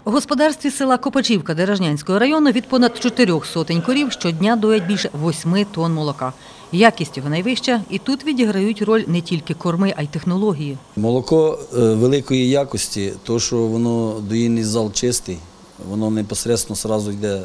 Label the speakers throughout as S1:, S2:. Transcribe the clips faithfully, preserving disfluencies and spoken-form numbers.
S1: У господарстві села Копачівка Деражнянського району від понад чотирьох сотень корів щодня доять більше восьми тонн молока. Якість його найвища, і тут відіграють роль не тільки корми, а й технології.
S2: Молоко великої якості, то що воно доїльний зал чистий, воно непосередньо одразу йде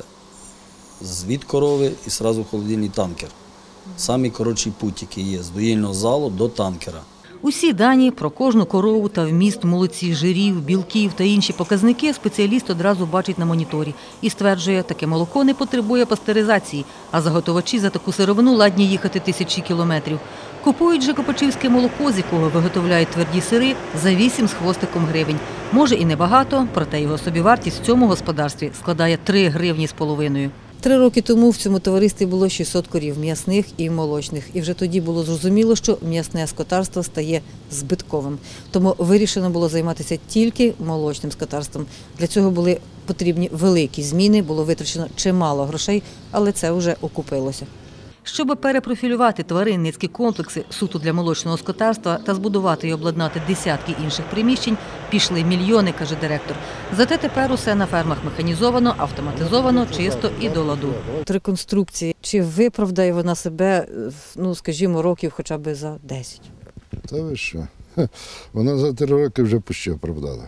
S2: від корови і одразу в холодильний танкер. Самий коротший путь, який є, з доїльного залу до танкера.
S1: Усі дані про кожну корову та вміст молоці, жирів, білків та інші показники спеціаліст одразу бачить на моніторі і стверджує, таке молоко не потребує пастеризації, а заготовачі за таку сировину ладні їхати тисячі кілометрів. Купують же копачівське молоко, з якого виготовляють тверді сири, за вісім з хвостиком гривень. Може і небагато, проте його собівартість в цьому господарстві складає три гривні з половиною. Три роки тому в цьому товаристві було шістсот корів – м'ясних і молочних. І вже тоді було зрозуміло, що м'ясне скотарство стає збитковим. Тому вирішено було займатися тільки молочним скотарством. Для цього були потрібні великі зміни, було витрачено чимало грошей, але це вже окупилося. Щоб перепрофілювати тваринницькі комплекси суто для молочного скотарства та збудувати і обладнати десятки інших приміщень, пішли мільйони, каже директор. Зате тепер усе на фермах механізовано, автоматизовано, чисто і до ладу. Реконструкції. Чи виправдає вона себе, ну, скажімо, років хоча б за десять?
S3: Та ви що? Вона за три роки вже почти оправдала.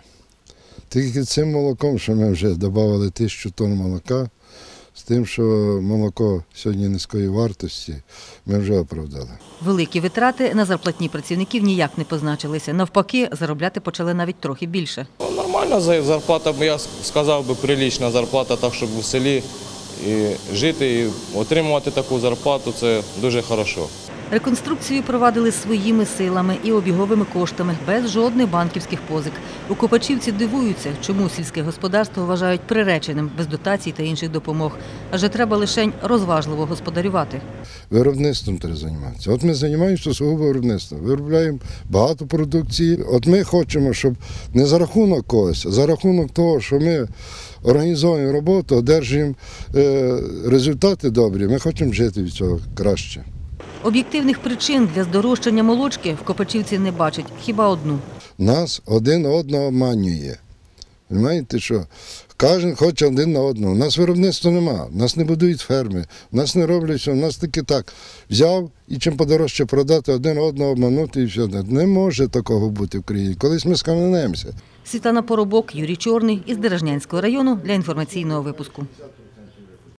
S3: Тільки цим молоком, що ми вже додали тисячу тонн молока, з тим, що молоко сьогодні низької вартості, ми вже оправдали.
S1: Великі витрати на зарплатні працівників ніяк не позначилися. Навпаки, заробляти почали навіть трохи більше.
S4: Нормальна зарплата, я сказав би, прилична зарплата, так, щоб у селі і жити, і отримувати таку зарплату – це дуже добре.
S1: Реконструкцію провадили своїми силами і обіговими коштами, без жодних банківських позик. У Копачівці дивуються, чому сільське господарство вважають приреченим без дотацій та інших допомог. Адже треба лише розважливо господарювати.
S3: Виробництвом треба займатися. От ми займаємося сугубо виробництвом, виробляємо багато продукції. От ми хочемо, щоб не за рахунок когось, а за рахунок того, що ми організовуємо роботу, одержуємо результати добрі, ми хочемо жити від цього краще.
S1: Об'єктивних причин для здорожчання молочки в Копачівці не бачать, хіба одну.
S3: Нас один одного обманює. Розумієте, що кожен хоче один на одного. У нас виробництва нема, у нас не будують ферми, у нас не роблять все, у нас тільки так. Взяв і чим подорожче продати, один одного обманути і все. Не може такого бути в країні. Колись ми скам'янемося.
S1: Світлана Поробок, Юрій Чорний із Деражнянського району для інформаційного випуску.